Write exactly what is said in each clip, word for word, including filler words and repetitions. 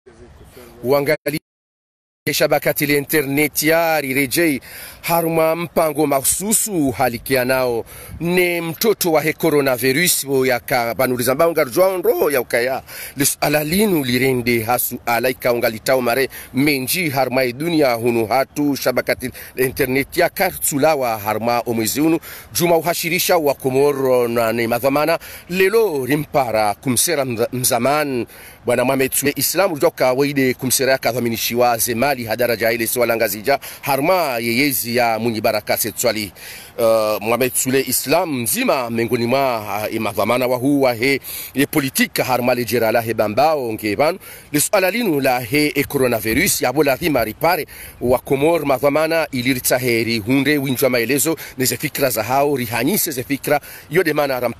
uangalie shabakati la internet ya rirejei haruma mpango mahususu halikia nao ne mtoto wa he coronavirus ya ka banuriza mbanga rjondo ya ukaya alalinu lirende hasu alaika ungalitao mare menji harma dunia hunu hatu shabakati la internet ya kartsulawa harma omwezi unu juma uhashirisha wa Komoro na ne madhamana lelo rimpara kumsera mzaman bwana Mohamed Sule Islam ujoka waide kumsera kadhaminishiwa zemali hadaraja ile swalangazija harma yeyezi ya munyi baraka setswali uh, Mohamed Sule Islam mzima mengoni mwa uh, imadhamana wa huwa he ye politika harma lejera la he bambao ngeban liswala linu la he e coronavirus ya bola dhima ripare wa Komor madhamana iliritsaheri hunde winjwa maelezo neze fikra za hao rihanyise ze fikra yode mana rampa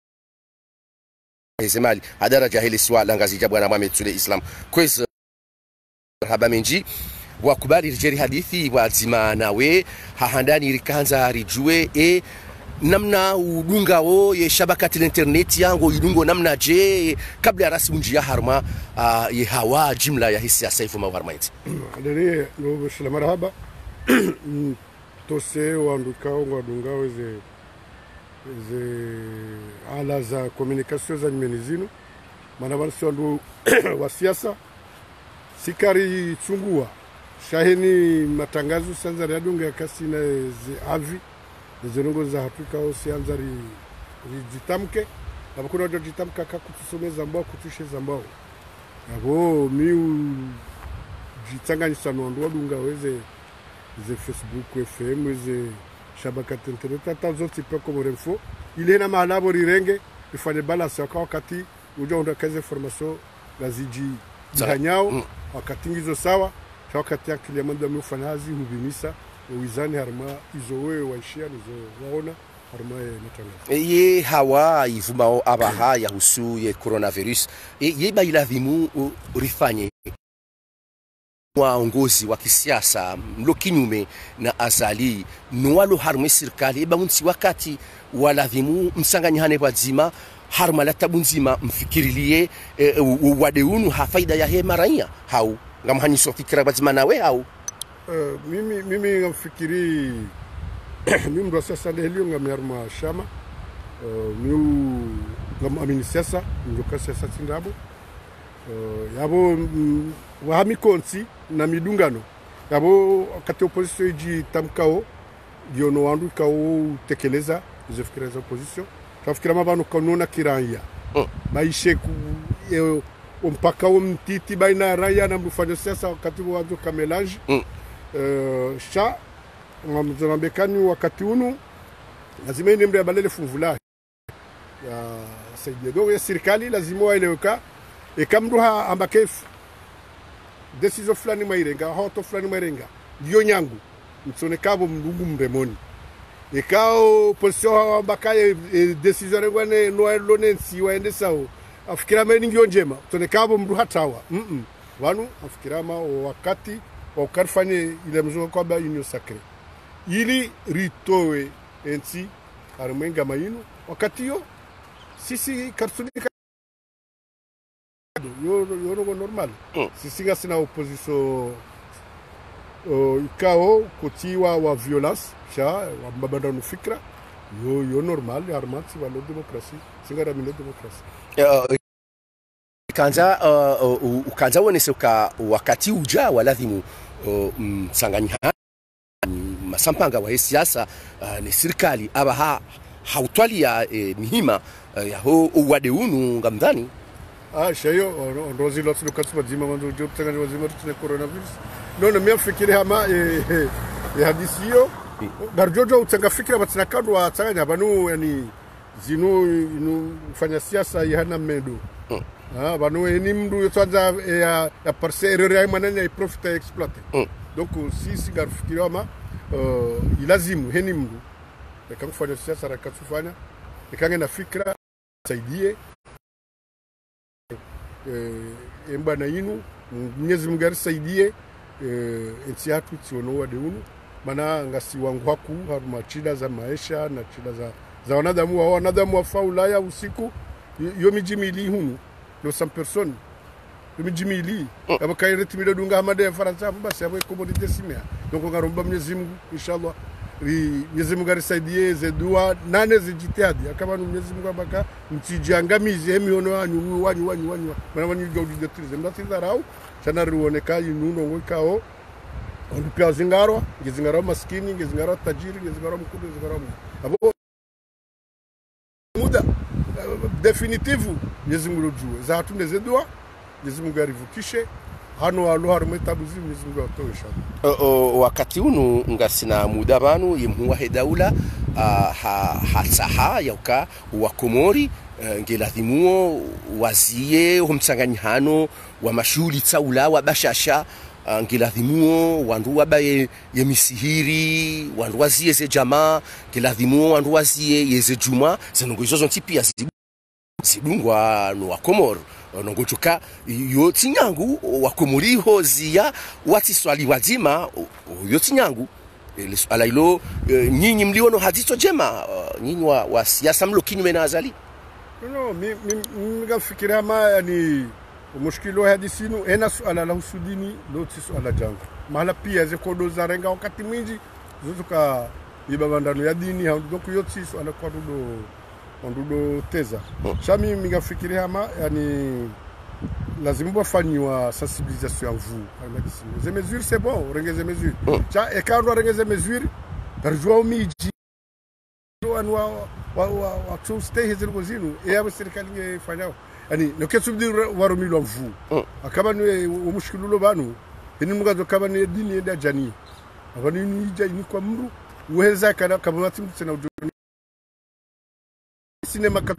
zemali hadaraja ile swalangazija bwana Mohamed Sule Islam kweza haba menji wakubali rijeri hadithi wazima nawe hahandani rikanza rijue e namna udunga wo ye shabakati la internet yango idungo namna je kabla rasmi njia harma uh, ye hawa jimla ya hisi ya saifu mawarmaiti adere no shila marhaba tose wanduka wadunga weze ze ala za communication za nimenizino manabansi wandu wa siasa sikari chungua shahini matangazo sanza radunga kasi na avi zilongo za Afrika osianza ri jitamke na kuna ndio jitamka kakutusomeza mbao kutushe zambao yabo miu jitanganyisa ndo dunga weze ze Facebook F M weze shabaka internet hata zote pe comme info ile na malabo rirenge ifanye balance kwa wakati ujo ndo kaze formation laziji zanyao mm. wakati ngizo sawa wakati ya kilemanda mfanazi hubimisa wizani harma izowe waishia nizo waona harma natangaza ye hawa ivumao abaha ya husu ye coronavirus e, ye bailadhimu rifanye waongozi wa kisiasa mlo kinyume na azali nuwalo harma serikali eba munsi wakati waladhimu msanganyane wazima harma la tabunzima mfikirilie e, wadeunu ha faida ya he maraia hau ngamhanyiso fikira wazima nawe au Uh, mimi mimi ngamfikiri mimi ndo sasa ndelio ngamerma shama uh, miu ngamamini sasa ndoka sasa tindabo uh, yabo mm, wahami konsi na midungano yabo kati opposition ji tamkao diono wandu kao tekeleza izo fikira za opposition tafikira mabano kanona kiranya mm. maisha ku e, mpaka umtiti baina raia na mfanya sasa wakati wazo kamelange mm. Uh, sha ngamzambekani wakati unu lazima ine mbe balele funvula ya saidia do ya serikali lazima waeleweka e kamduha ambakefu decision fulani mairenga hoto fulani mairenga ndio nyangu mtsone kabo mndugu mremoni e kao position ambakaye e, decision ngwane no lonensi waende sawo afikira meni ngio njema mtsone kabo mdu hatawa mm -mm. wanu afikira ma wakati wakarfanye ile mzungu kwa ba union sacré ili ritowe enti armenga mayinu wakati yo sisi kartunika yo yo no normal mm. sisi ngasi na opposition uh, ikao kotiwa wa violence cha wa mbabanda no fikra yo yo normal armati wa demokrasi singara mino demokrasi uh, kanza uh, uh, ukanza wonesoka wakati uja waladhimu uh, msanganyika masampanga wa siasa uh, ni serikali abaha hautwalia eh, mihima uh, yaho uwadeunu ngamdhani ah shayo ndozi lots lokati bazima manzo job tangani wazima tune coronavirus nono mimi fikiri hama eh, eh, eh hadisiyo garjojo utanga fikira batina kando wa tanganya banu yani zinu inu fanya siasa yana medo mm. ah banu ni mdu yotanza ya ya parcelle ya manene ya profita exploiter mm. donc si si garfikira ma uh, ilazimu heni mdu kama fanya siasa rakatufanya ikange na fikra saidie eh emba na inu Mwenyezi Mungu arisaidie eh nchi yetu tiono wade unu maana ngasi wangu haku haruma chida za maisha na chida za za wanadamu wa wanadamu wa faulaya usiku yo miji mili hunu no some person tumijimili aba kaire timido dunga hamade Faransa basi abo commodité simia donc ngaromba Mwenyezi Mungu inshallah ri Mwenyezi Mungu arisaidie ze dua nane zijitihadi akaba Mwenyezi Mungu abaka mtijiangamize emiono wanyu wanyu wanyu wanyu mana wanyu gaudi de trize mdatira rau sana ruoneka yinuno ngikao ondupia zingaro ngizingaro maskini ngizingaro tajiri ngizingaro mkubwa ngizingaro abo muda definitivu Mwenyezi Mungu rujue za hatunde ze dua Mwenyezi Mungu arivukishe hano hano harimo tabuzi Mwenyezi Mungu atosha wakati unu ngasina muda banu yimhuwa hedaula ha hatsaha yauka wa Komori ngelathimuo wazie humtsanganyihano wa mashuli tsaula wa bashasha ngelathimuo wandu wabaye yemisihiri wandu wazie ze jamaa ngelathimuo wandu wazie yeze juma zenongo izo zonti pia sidungwa no wa Komoro nongochuka yo tinyangu wa Komori hozia wati swali wazima yo tinyangu ala ilo nyinyi mliono hadiso jema nyinyi wa, wa siasa mlo kinyume na azali no mi mi ngafikira ma yani mushkilo hadisinu ena suala la usudini loti suala jangu mala pia ze kodo za renga wakati mwingi zotuka ibabandano ya dini donc yoti suala kwa dudo ondudo teza shami mi ngafikira ma yani lazima bafanywa sensibilisation en vous par médecine les mesures c'est bon rengeze mesures cha e quand on rengeze mesures tarjua umiji wa wa wa tu stay hizo ngozinu e aba serikali ngefanyao yani nokesubdi warumilo mvu akaba ni umushikululo banu ini mugazo kaba ni dini ya jani abani ni jani kwa mru uweza kana kama matimu tena ujoni sinema kat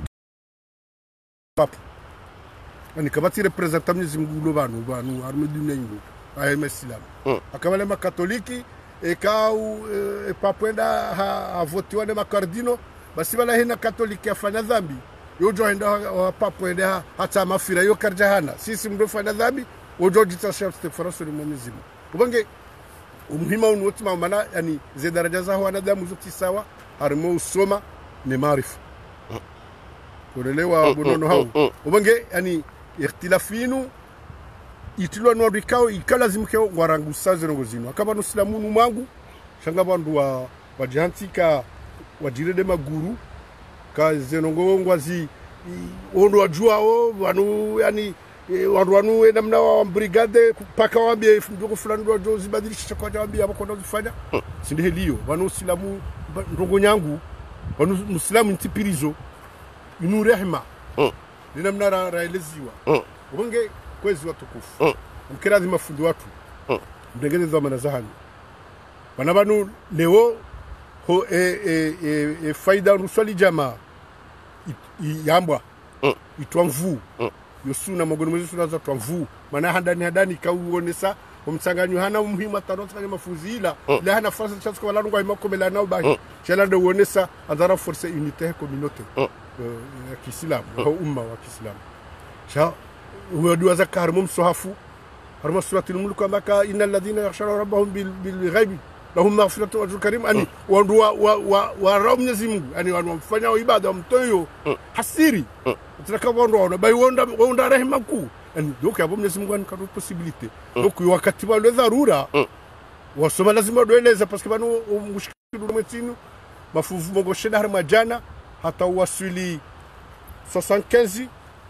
papa ani kabati representa Mwenyezi Mungu banu banu arme dunia ingo ay meslam akaba le makatoliki e kau e papenda ha votiwa ne makardino basi bala hina katoliki afanya dhambi yojo enda papenda hata mafira yo karjahana sisi mdo fanya dhambi ojo jitasha stefaraso ni Mwenyezi Mungu ubange umuhima unoti maana yani ze daraja za wanadamu zote sawa arme usoma ni maarifa kuelewa bonono hao ubange yani ikhtilafinu itilwa no bikao ikalazimke warangu saze ngozino akaba no silamunu mwangu shanga bandu wa wajantika wajirede maguru ka zenongo ngwazi ondo wajua o wanu yani wandu wanu namna wa brigade paka wambie ndoko fulani ndo jozi badilisha kwa jambia abako kufanya sindi helio wanu silamu ndongo nyangu wanu muslamu ntipirizo inu rehma ninamna ra raeleziwa ubonge kwezi watukufu mkirazi mafundi watu ndengeze za manazahani bana banu leo ho e e e, e faida ruswali jamaa yambwa itwamvu yosuna magono mwezi sunaza twamvu maana handani handani kauonesa umsanganyo hana umuhimu atarotsa mafuzi ila la hana fasa chance kwa langu imakomela nao bahi chala ndo uonesa andara force unité communauté ya Kiislamu au umma wa Kiislamu cha ودوا ذكر ممسحف رمى سورة الملك مكا إن الذين يخشون ربهم بالغيب لهم مغفرة وأجر كريم أني ودوا ورام نزيم أني وفنيا وعبادة متويو حسيري تركوا ونرونا باي وندا وندا رحمكو أني دوك يا بوم نزيم كان كانوا possibilité دوك يوقت ما لذرورة وسما لازم أدويلeza parce que bano mushkilu mwetinu mafuvu mogosheda harma jana hata wasili soixante-quinze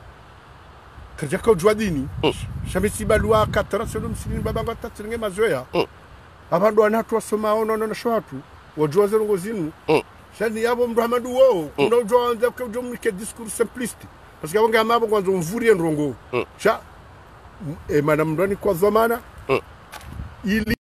kaja kwa jwadini shamisi balwa katara solo msini baba ngatatsenge mazoya abandu anatu wasoma ono no shwatu wajwa zero ngozinu shani yabo mhamadu wo kuna ujwa anza kwa jomike discours simpliste parce que abonga amabo kwanza mvurie ndrongo sha e madam ndani kwa zamana ili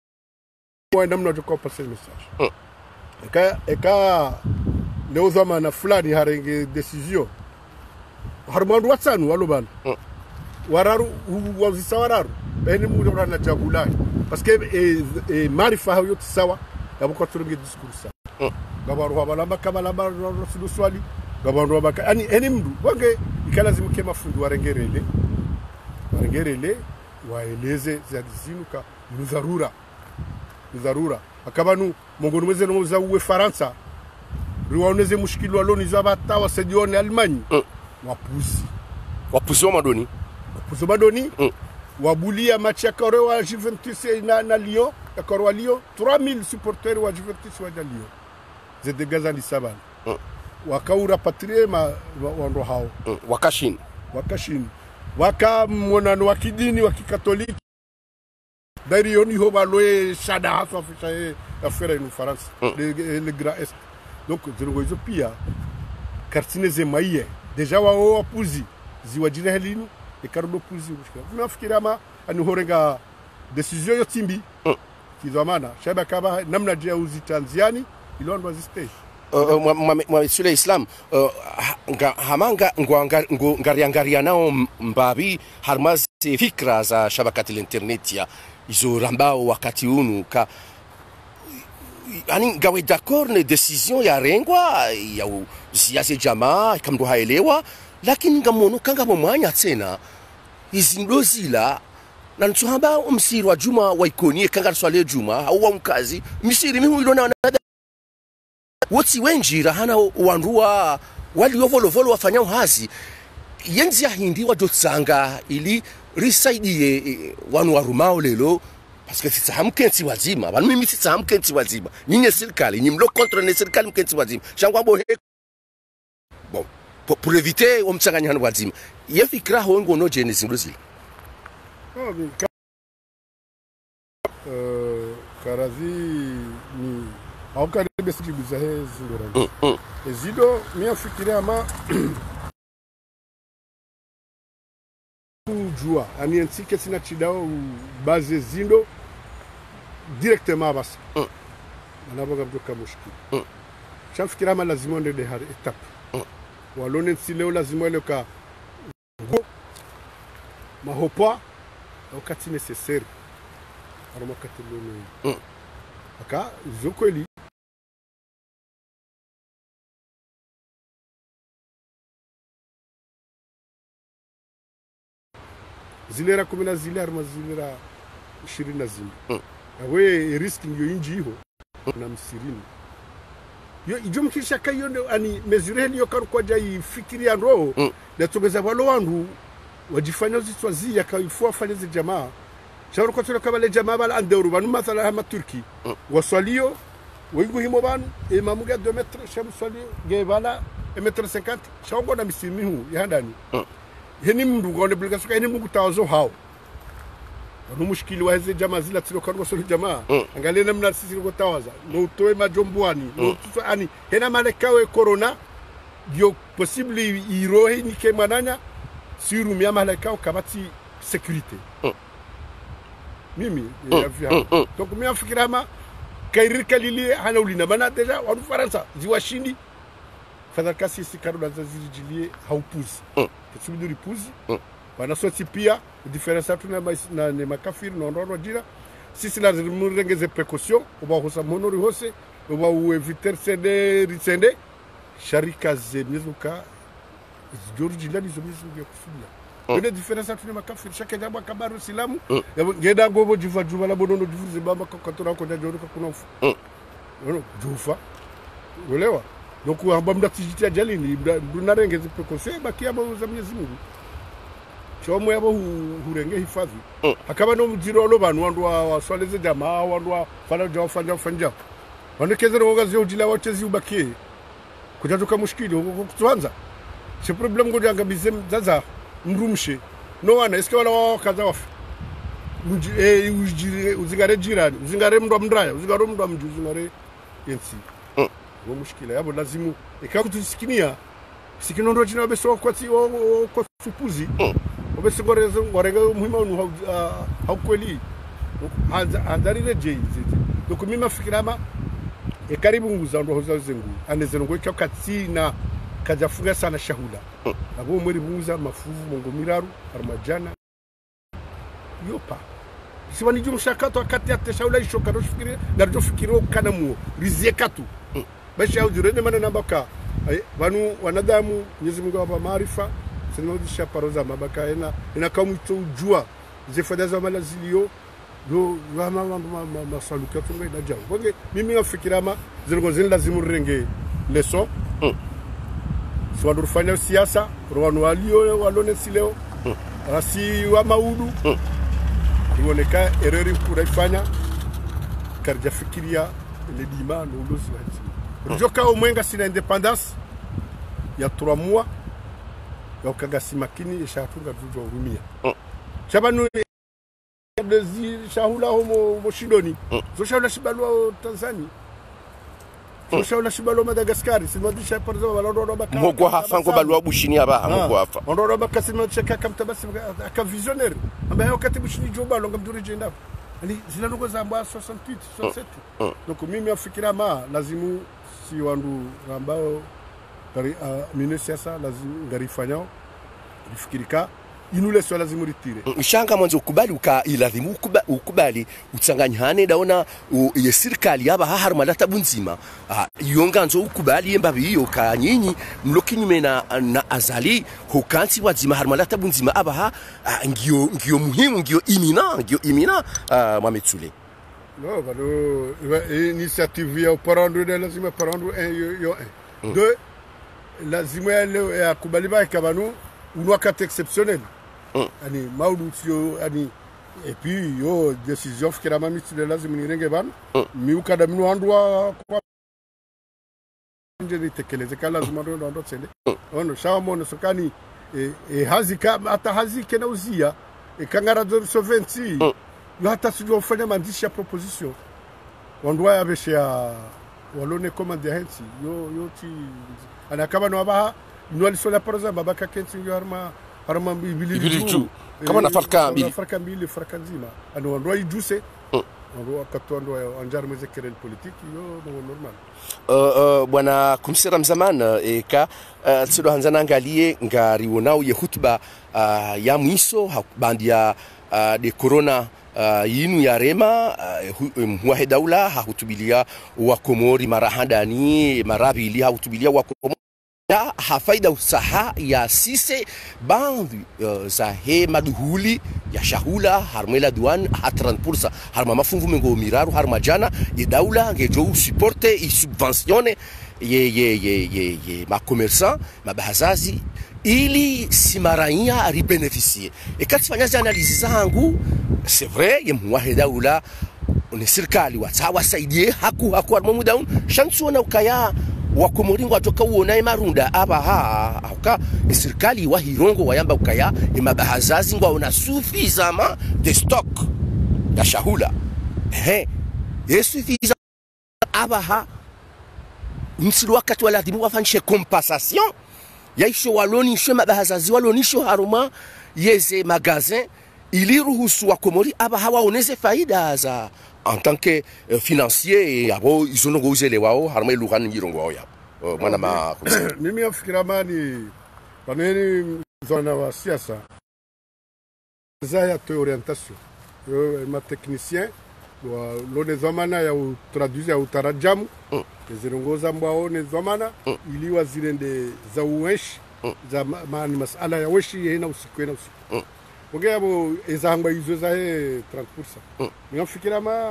wa namna tukao passer message eka eka leo zamana fulani harenge decision harmandu watsanu walobana wararu wazisa wararu bene mu dora na jagulai parce que e, e marifa hayo tsawa yaboko turungi discourse gabaru habala makabala bar rasulu swali gabaru baka ani enimdu wange ikalazimu kema fundu warengerele warengerele waeleze zadizinuka nuzarura nuzarura akabanu mongonu mweze no za uwe Faransa riwaoneze mushkilu aloni za bata wasedione Almanya wapuzi wapuzi wa madoni Kuzobadoni mm. wabulia match ya Koro wa Juventus na, na Lyon ya Koro wa Lyon trois mille supporters wa Juventus wa Lyon zede gazani sabana mm. wakaura patrie ma wando hao mm. wakashin wakashin waka mwanano wa kidini wa kikatoliki dari yoni ho baloe shada hafa fisha affaire en France mm. le, le Grand Est donc zero pia kartine zemaye deja wao wapuzi ziwajira helinu e karudo puzi ushika nafikiri ama anihorenga decision yo timbi mm. kizamana shaba kaba namna dia uzi Tanzania ilondwa ziste monsieur l'islam hamanga ngariangaria nao mbabi harmazi fikra za shabakati internet ya izo rambao wakati unu ka ani gawe d'accord ne decision ya rengwa ya ziase jamaa kamdo haelewa lakini ngamono kanga mwanya tena izindozila na ntuhamba umsiri wa Juma wa ikonie kanga swale Juma au wa mkazi misiri mihu ilona na woti wenjira hana wanrua wali ovolo volo wafanya hazi yenzi ya hindi wa dotsanga ili risaidie wanu warumao lelo parce que c'est ça mkenzi wazima banu mimi c'est ça mkenzi wazima nyinyi serikali nyinyi mlo contre ne serikali mkenzi wazima shangwa bo bon pour, pour éviter omtsanganya wazima yefikra hongo no genesis ndozile oh bien euh karazi ni aukari besi bizahe zindora ezido mimi fikiria ama jua ani ntike sina chidao base zindo directement basi mm. anaboga mtoka mushiki mm. shafikira ama lazima ndede har etape mm. walone nsile lazima ile ka mahopa wakati necessaire aroma katulone mm. aka zokweli zilera kumi na zile arma zilera ishirini na zile mm. awe risk ndio inji hiyo mm. na msirini yo ijo mkisha kayo ani mezureli yo karu kwa jai fikiri ya roho mm. na togeza walo wandu wajifanya zitwazi ya kaifua fanya zi jamaa shauri kwa tuna kama le jamaa bala andeuru banu mathala hama Turki mm. waswalio wengu himo banu e mamuga deux mètres shamu swalio ge bala un mètre cinquante shaongo na msirini hu ya ndani mm. heni mndu ngone bulika suka heni mungu tawazo hao wanu mushkili wa hizi jamaa zila tilo kanwa soli jamaa mm. angalia namna sisi kwa tawaza no utoe majombuani mm. no tuto ani hena malekawe corona dio possible irohe ni ke mananya siru miya malekao kabati sécurité mm. mimi mm. ya vya mm. mm. donc mimi afikira ma kairi kalili hana ulina bana deja wanu Faransa ziwashindi fadha kasi si karuda zazijilie haupuzi mm. Kisubidu ripuzi mm. wana soti pia diferensa tuna na ne makafiri na ndoro jira sisi lazima murengeze precaution uba hosa monori hose uba ueviter sende risende sharika zemizuka George Lani zomizu ya kusudia mm. Bene diferensa tuna makafiri shaka jambo kabaru silamu mm. ngeda gobo jiva juba la bonono divuze bamba katora ko ndajo ko kuna ufu mm. no jufa ulewa donc amba mdatijiti ajali ni dunarengeze precaution bakia baza Mwenyezi Mungu chomo yabo hurenge hifadhi mm. akaba no mjiro lo banu wandu wa swaleze jamaa wandu wa fala jawa fanja fanja wanakezera wogazi ujila watezi ubakie kujatoka mushkili kutuanza c'est problème ngo janga bizem zaza mrumshe no wana eske wala wakaza wafu eh ujire uzingare jirani uzingare mndwa mndraya uzingare mndwa mju uzingare yensi mm. ngo mushkila yabo lazimu ikakutusikinia sikinondo jina beso kwa ti kwa supuzi mm. obesigoreza ngorega muhima unu haukweli andarire jeizi donc mimi fikirama e karibu nguza ndo hoza zengu anezero ngo cyo katsina kajafunga sana shahuda mm. nabo muri bunguza mafuvu mongo miraru armajana yopa siwani jumu shakato akati ate shaula ishoka ndo fikire narjo fikiro kana mu rizie katu mm. basha ujurene mana nambaka banu wanadamu Mwenyezi Mungu hapa maarifa sinodisha paroza mabaka ina ina kama tujua zifada za malazilio do mama mama masaluka tunga ina jamu bonge mimi nafikira ma zilgo zin lazimu renge leso mm. so wadurufanya siasa rwanu walio walone sileo mm. rasi wa maudu mm. Ioneka erreur kunaifanya karja fikiria le dima no ulosi wa joka omwenga sina independence ya trois mois ya ukagasi makini ishatunga tuzo urumia mm. Chabanu Brazil shahula homo moshidoni mm. Zo shahula shibalo Tanzania zo shahula shibalo Madagascar simodisha par exemple baloro baka moko hafa ngo balwa bushini aba moko hafa ondoro baka simodisha kamtabasi aka visionnaire amba wakati bushini joba longa mduri jenda ali zinanuko za mbwa soixante-huit soixante-sept mm. Mm. Donc mimi afikira ma lazimu si wandu ambao gari uh, minesiasa lazima ngarifanyao lifikirika inule swala lazima ritire shanga mwanzo ukubali uka ilazimu ukubali, ukubali utsanganyane daona ye serikali yaba harma lata bunzima uh, yonganzo ukubali yembabi iyo ka nyinyi mlokinyume na, na azali hokansi wazima harma lata bunzima aba ha uh, ngio ngio muhimu ngio imina ngio imina uh, Mwametsule no bado initiative ya parando de lazima parando un yo, yo un mm. Deux lazima ya kubali ba kabanu unwa kate exceptionnel mm. Ani maudu sio ani et puis yo décision fikira Mwametsule lazima nirenge ban mm. Miuka da minu andwa kwa nje tekeleze kala lazima ndo ndo tsende mm. Ono shawa mono sokani e, e hazika hata hazike na uzia e kangara do sovensi mm. Yo hata sijua ufanya maandishi ya proposition wandwa ya besha walone commande hensi yo yo ti ana kama no abaha nwali sola par exemple babaka kensi yo harma harma bilitu kama na farka mbili farka mbili farka nzima ana wandwa iduse wandwa katondo anjar mezekere politique yo no normal uh, uh, bwana kumsira mzaman eka uh, tsido hanzana angalie ngari wonao ye hutuba uh, ya mwiso bandia uh, de corona Uh, yinu ya rema uh, mhuahe daula hahutubilia wakomori marahandani marabili hahutubilia wakomori ya hafaida usaha ya sise bandi uh, za he maduhuli ya shahula harmela duan hatran pursa harma mafungu mengo miraru harma jana ye daula ngejo supporte i subventione ye ye ye ye, ye ma commerçant mabahazazi ili simaraia ribeneficie et kati fanyaza analizi zangu c'est vrai ye mwahe daula ni serikali watawa saidie haku haku armo daun shansu na ukaya wakomoringo atoka uona marunda aba ha aka serikali wa hirongo wayamba ukaya imabahazazi ngwa una suffisamment de stock ya shahula eh ye suffisant aba ha msilu wakati wala dimu wafanishe compensation yaisho walonisho mabahazazi walonisho haruma yeze magazin ili ruhusu wakomori aba hawaoneze faida za en tant que uh, financier yabo izonongo uzele wao haruma lughan ngirongo wao ya uh, mwana ma mimi afikira mani paneni zona wa siasa zaya to orientation yo ma technicien wa lone zamana ya traduire ya utarajamu mm. Zirongo za mbao ne zamana mm. Ili wazirende za uweshi mm. Za maani masala ya weshi yena usiku yena usiku mm. Ogea bo ezangba izo za he trente pour cent mm. Ngafikira ma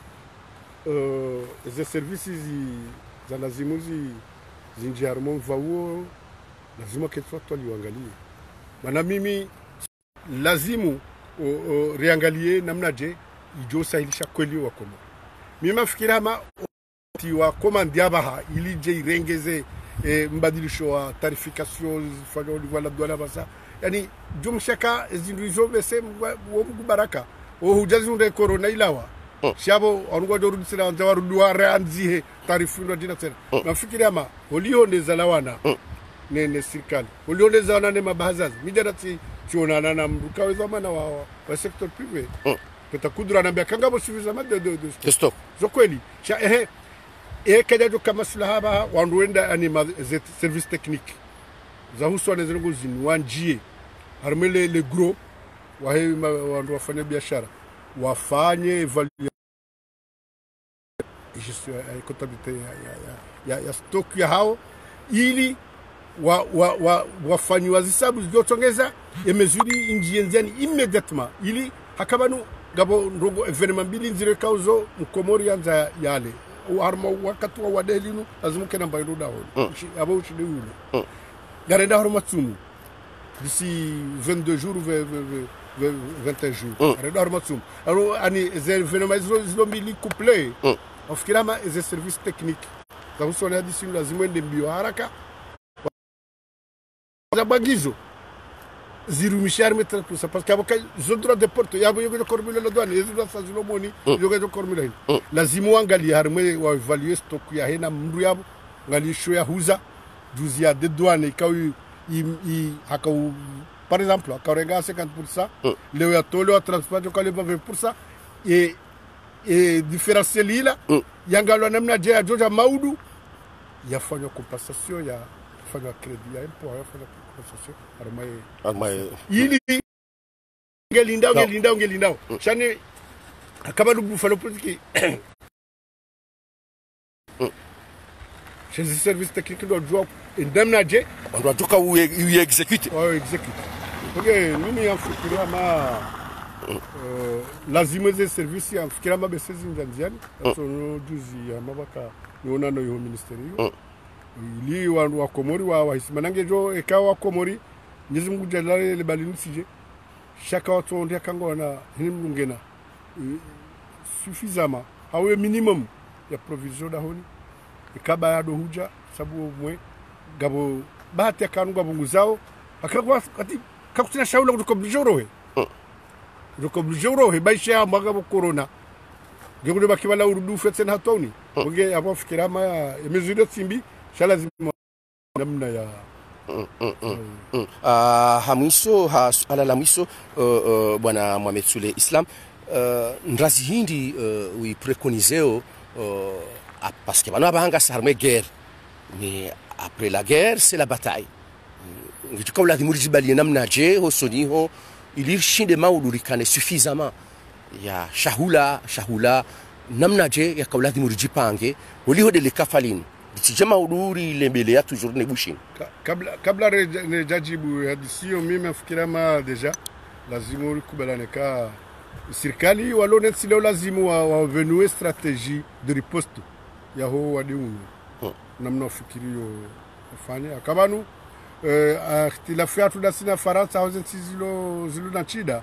uh, ze services za lazimu zi zinjiarmo vao lazima ketwa twali wangalie mana mimi lazimu o, o, riangalie namna je ijo sahilisha kweli wakomo mimi nafikira ma ti wa commande abaha ili je irengeze e, mbadilisho wa tarification fano wala dola basa yani jumshaka zinduizo bese wo baraka o hujazi unde corona ilawa mm. Shabo ongo do rudisira nzawaru duare anzihe tarifu ndo dina tena mm. Nafikira ma olio ndezalawana mm. ne ne serikali olio ndezalawana ne mabahazazi midarati chionana na mruka zamana wa wa secteur privé mm. Peta kudura na mbia kangabo suffisamment de de, de stock zo kweli cha ehe e kaja jo kama sulahaba wanduenda ani service technique za husu na zingo zinwanjie harmele le gros wahe wandu wafanya biashara wafanye evaluation comptabilité ya ya ya, ya stock ya hao ili wa wa wa wafanywa zisabu zilizotongeza emezuri injienziani immédiatement ili hakabanu gabo ndogo evenement mbili nzire kauzo mkomori yanza yale harma wakati wa wadelinu lazima kena mbayruda ho abo ushide ule garenda harma tsumu d'ici vingt-deux jours ou vingt et un jours. Alors, les événements sont couplés. On fait des services techniques. Quand on a dit que nous avons des bioharaka, on a des ziru mishar metra tout ça parce qu'il y a des droits de porte, il y a des cormilles la douane, il y a des droits de moni, il y a des cormilles. La zimu angali harme wa évaluer stock ya hena mruyabo ngali shoya huza juzia de douane ka i akau par exemple ka renga cinquante pour cent le ya tolo transport ka le vingt pour cent et et différentiel là yangalo namna je ajoja maudu yafanya compensation ya fanya crédit ya impôt ya fanya compensation armaye armaye ili ngelinda ngelinda ngelinda shani kama du falo politique chez les services techniques doit jouer ndamna je on doit toka ou exécuter oh exécuter ok mimi yafikira ma euh lazima ze service yafikira ma besezi ndanziani so juzi ya mabaka niona no yo ministeri ili wandu wa Komori wa wahisimana jo ekawa Komori nyizi Mungu jalale le balini sije shaka watu ondia kango na himu ngena suffisamment hawe minimum ya provision da honi ikaba ya dohuja sabu mwe gabo bahati ya kanu gabo nguzao akakwa kati kakutina shaula kutoka bijorohe kutoka bijorohe baisha magabo corona ngekude bakibala urudu fetsen hatoni nge abo fikira ma mesure simbi lazima namna ya ah hamiso ha ala la miso bwana Mohamed Sule Islam ndazi hindi wi préconiseo parce que bana bahanga sarme guerre mais après la guerre c'est la bataille ngituka ula dimuri bali namna je ho soni ho ilir shinde maudurikane suffisamment ya shahula shahula namna je ya kaula dimuri jipange waliho de lekafalini Tijama uduri lembele ya toujours nebushin. Kabla kabla rejajibu hadisio mimi nafikira ma deja lazima ulikubaliana ka serikali walone silo lazima wa venue stratégie de riposte ya ho wadiunu. Namna fikirio fanya kabanu eh ikhtilafu tu dasina Faransa au zilo zilo na chida.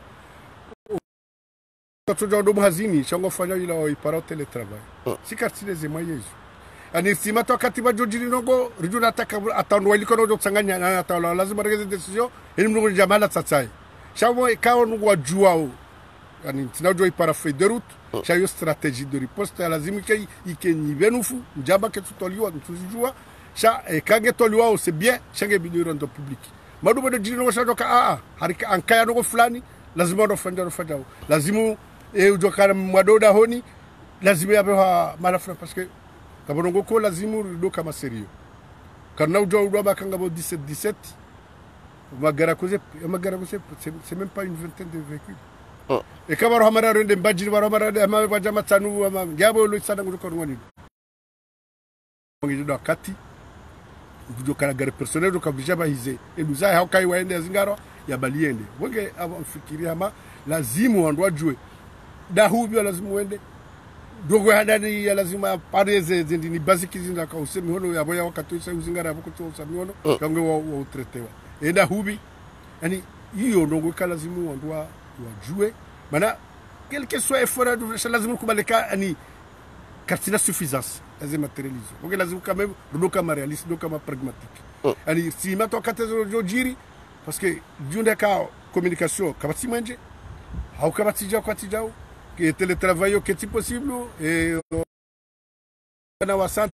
Katoja ndo mhazini chango fanya ila ipara teletravail. Si kartine zema yezu. Ani sima to katiba jojiri nogo rijuna taka atandwa iliko no tsanganya na atala lazima regeze decision ili mnungu jamala tsatsai shamo ikawa nungu wajuao yani tinajua ipara feuille de route chayo stratégie de riposte lazima kai ikenyi benufu njamba ke tutoliwa ntuzijua sha ekage toliwa c'est bien change bidiro rendo public madubo de jiri nogo shadoka a a harika ankaya nogo fulani lazima ndo fanja ndo fanja lazima e ujokana mwadoda honi lazima yabewa malafra parce que kabongo ko lazimu do kama sérieux kana ujo do bakanga bo dix-sept dix-sept magara koze magara koze c'est même pas une vingtaine de véhicules oh. Et kabaro hamara rende mbajiri baro hamara de ama bajama tanu ama ngabo lo sada nguko ngoni ngi do kati ujo kana gare personnel do kabija ba hize e luza ha kai waende zingaro ya baliende wonge afikiria ama lazimu andwa jue da hubi lazimu wende dogo hadani ya lazima pareze zindini basic zinda ka usemi hono ya boya wakati usa uzingara hapo kuto usemi hono kange wa utretewa enda hubi yani hiyo ndogo ka lazima wandwa wajue mana quel que soit effort de lazima kubaleka yani kartina suffisance lazima matérialiser donc lazima quand même ndo kama réaliste ndo kama pragmatique yani si mato katezo jojiri parce que junda ka communication kabati manje au kabati jao kwati jao que télétravail que c'est possible et na wasante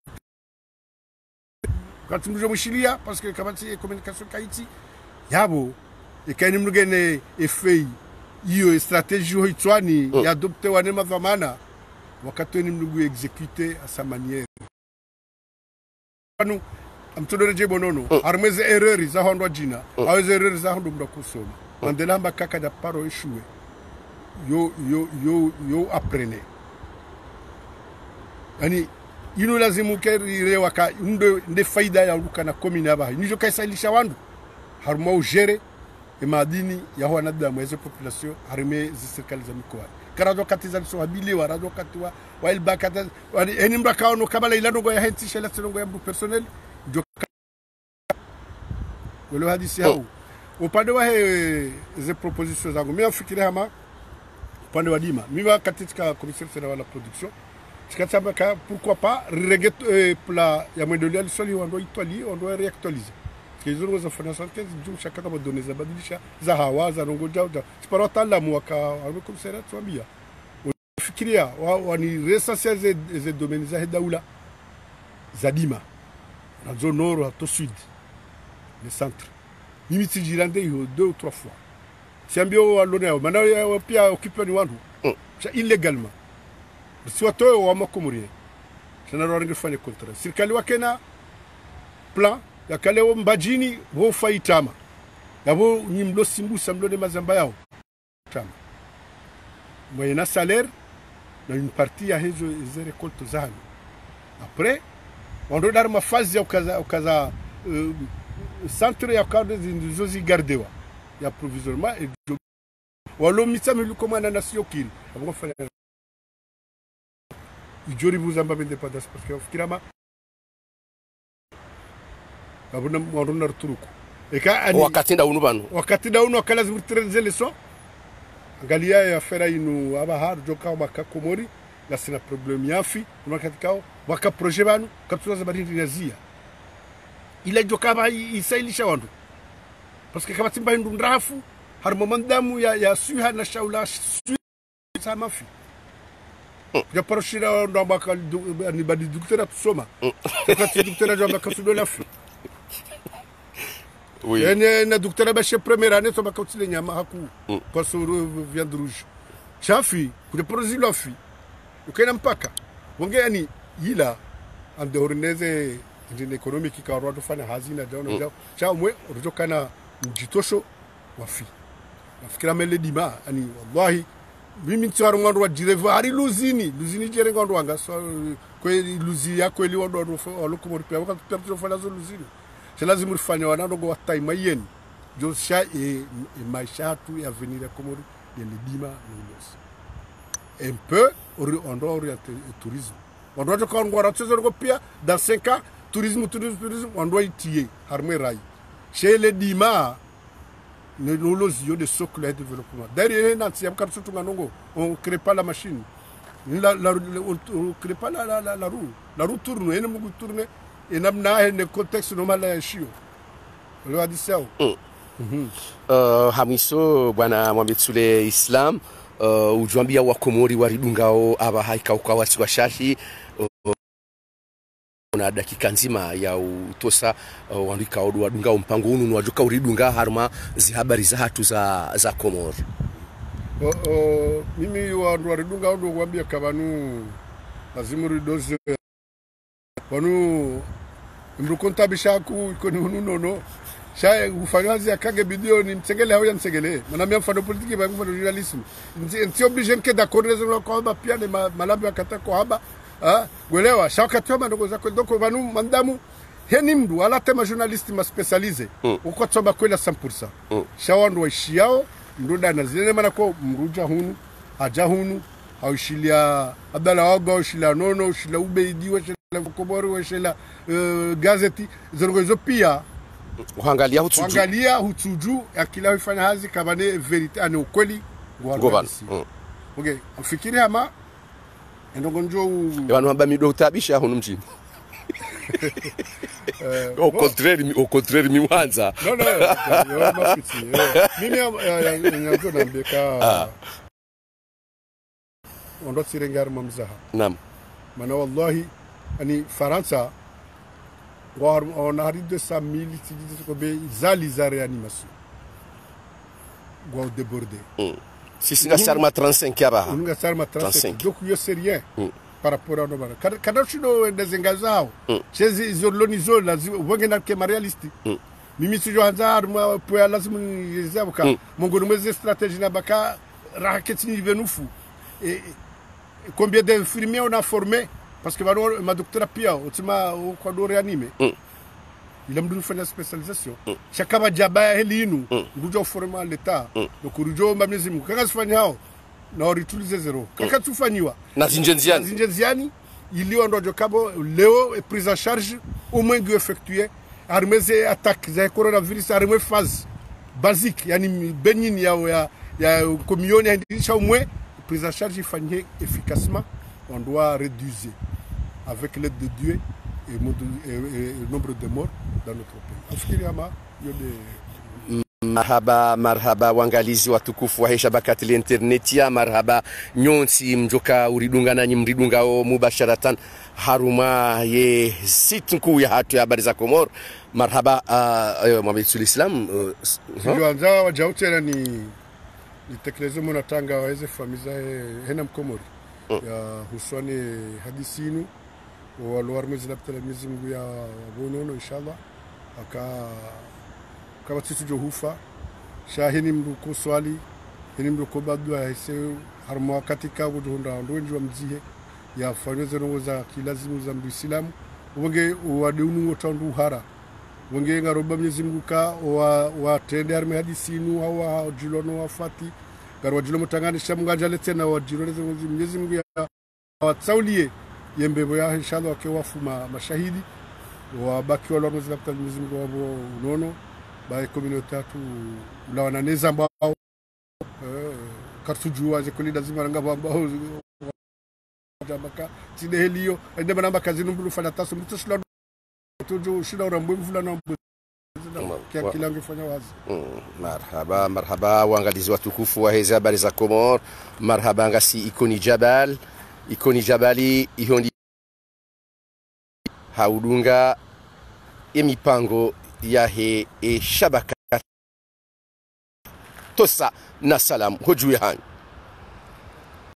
quand nous jouons chilia parce que comment c'est communication kaiti yabo et quand nous gagner effet hiyo stratégie hoitwani ya adopter wane mavamana wakati ni mlugu exécuter à sa manière nous amtodore je bonono armeze erreur za hondo jina au erreur za hondo mdakusoma mandelamba kaka da paro échoué yo yo yo yo apprenez yani ino lazima ukirewa ka ndo nde faida ya luka na commune aba nijo kaisailisha wandu haruma ugere e madini ya wana da mweze population harime zisirikali za mikoa karado katiza so habili wa rado katwa wa il bakata eni mbaka ono kabala ilano go ya henti shela tsengo ya mbu personnel jo wolo hadisi hao upande wa hizo propositions zangu mimi nafikiria kama upande wa dima mimi katika commissaire général la production sikasema ka pourquoi pas regret euh, pla ya mwendeleo alisoli wando itwali wando reactualiser kizo ngo fanya santé juu chaka kama données za badilisha za hawa za rongo jao sipara wataalamu waka wa commissaire tuambia fikiria wani recenser ze domaines za daula za dima na zone nord to sud le centre mimi tijirande hiyo deux ou trois fois siambio waloneo maana pia occupé ni wandu cha illégalement si watoe wa makomuri sana roringi fanye contrat serikali wakena plan ya kale wo mbajini wo faitama yabo nyimlo simbu samlo de mazamba yao tama moyena salaire na une partie ya hizo hizo récolte zao après on doit dar ma phase ya kaza kaza uh, centre ya cadre de zozi gardewa ya provisoirement et walo mitame lu komana na siokiri abo fanya ijori buzamba independence parce que fikirama abuna mwaruna ruturuku eka ani wakati ndaunu bano wakati ndaunu akala zimutrenze leso angalia ya fera inu aba har joka maka komori la sina problem yafi wakati kao waka projet banu kapsula za barindi nazia ila joka ba isailisha wandu parce que kama timba ndu ndafu har momendamu ya ya suha na shaula sa mafi ya paroshira ndo ambaka ni badi docteur atusoma wakati docteur ajo ambaka sudo lafi oui ene na docteur ba première année to baka utile nyama haku kwa suru viande rouge chafi kuja prozi lafi ukena mpaka wonge yani yila ande horneze ndine economic ka rodo fana hazina dono jao cha mwe rujokana mjitosho wafi nafikira mele dima ani wallahi mimi tsiwaru ngondo wa direva ari luzini luzini jere ngondo wanga so ko luzi yako eli wondo ndo lokomori pe wakati pepto fala zo luzini c'est lazima rifanya wanando go watai mayeni jo sha e maisha tu ya venir ya komori de dima nous un peu on doit orienter le tourisme on doit quand on va tsezo go pia dans cinq ans tourisme tourisme tourisme on doit y tirer harme rai chez les dima ne l'olosio de socle de développement derrière nanti am kam surtout nganongo on crée pas la machine la la on crée pas la la la roue la roue tourne et ne mu tourner et namna ne contexte normal ya shio le hadisao uh hamiso bwana Mwambetsule Islam uh ujwambia wa Komori waridungao aba haika ukawati wa shashi na dakika nzima ya utosa uh, wandika odu wadunga mpango unu wajoka uridunga harma zi habari za hatu za za Komori o o mimi wandu waridunga odu kuambia kabanu lazima ridoze wanu mrukonta bishaku ikoni unu nono sha ufanyazi akage video ni msengele hao ya msengele manamia mfano politiki ba mfano journalisme nti obligé que d'accord raison ko ba pia de malabu akata ko haba ah gwelewa shaka toma ndogo zako donc banu mandamu heni mdu ala tema journaliste ma spécialisé mm. uko tsoma kwela cent pour cent mm. shawandu waishiao ndoda na zile maana ko mruja hunu aja hunu au shilia abdala wago shilia nono shilia ubeidi wa shilia Komori wa shilia uh, gazeti zongo pia uangalia hutuju uangalia hutuju akila ifanya hazi kabane verite ani ukweli ngobana mm. okay ufikiri ama ndongo njo abantu bamido utabisha hunu mjini au contraire au contraire miwanza no no yo mafiti mimi nyanzo nambeka ondo sirengar mamzaha naam mana wallahi ani faransa war on a deux cent mille ko be zali za réanimation go déborder si c'est la sarma trente-cinq yaba on ga sarma trente-cinq donc yo c'est rien par rapport à nos bara kada chino ndezengazao chez izolonizo lazima wengena ke réaliste mimi sijo hanzar mo po lazima yezabuka mongo mweze stratégie na baka raketini venufu et combien d'infirmiers on a formé parce que ma docteur Pia otima ko do réanimer il a mdu faire une spécialisation chakaba jaba helinu ngujo former l'état donc rujo mamizimu kanga sifanyao na réutiliser zéro kaka tufanyiwa na zinjenziani zinjenziani ilio ndo jokabo leo est prise en charge au moins que effectuer armée attaque za coronavirus armée phase basique yani benyin ya ya ya communion indisha umwe prise en charge ifanyike efficacement. On doit réduire avec l'aide de Dieu et le nombre de morts dans notre pays. Afikiri ama yode marhaba marhaba wangalizi watukufu wa shabakati la internet ya marhaba nyonsi mjoka uridunga nanyi mridunga o mubasharatan haruma ye sitku ya hatu ya habari za Komoro. Marhaba uh, Mohamed Sulislam ndio uh, wajautera ni nitekeleze mnatanga waweze famiza hena Mkomori mm. ya huswani hadisinu walwarmezi labda Mwenyezi Mungu ya bonono inshallah aka kama sisi johufa shahini mruko swali hini mruko badwa hise harma katika kudonda ndonji wa mzihe ya fanyeze rongo za kilazimu za Muislamu wonge wadunu wotandu hara wonge ngaroba Mwenyezi Mungu ka wa watende harma hadisinu au wa jilono wafati garwa jilomo tanganisha munganja tena wa jilono Mwenyezi Mungu ya watsaulie yembebo ya inshallah ke wafuma mashahidi wabaki wala Mwenyezi Mungu wabo unono ba communauté tatu la wananeza ambao eh kartujua zikoli lazima ngaba ambao jamaka tidelio ende banamba kazi numbu fanya taso mtusula tuju shida urambo mvulana kwa kila angefanya wazi. Marhaba marhaba waangalizi watukufu wa hizi habari za Komoro. Marhaba ngasi ikoni jabal ikoni jabali ihondi haudunga emipango yahe e shabaka tosa na salam hujui hani.